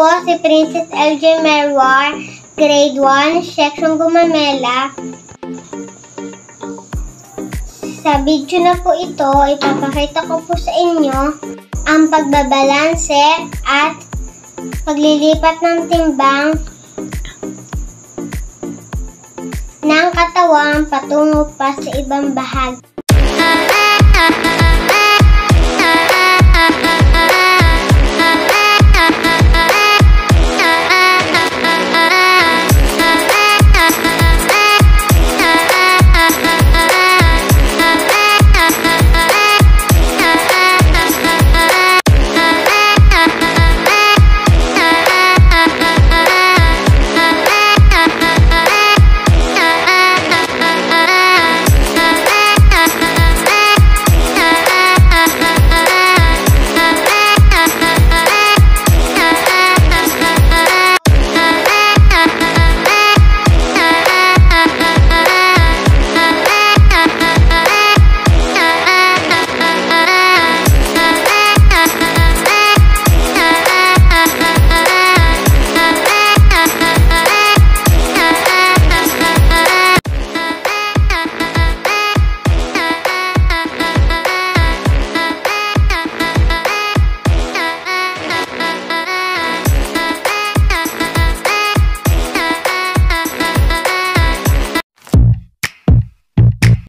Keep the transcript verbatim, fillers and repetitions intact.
po si Princess L J Merwar, Grade one, Section Gumamela. Sa video na po ito, ipapakita ko po sa inyo ang pagbabalanse at paglilipat ng timbang ng katawan patungo pa sa ibang bahagi.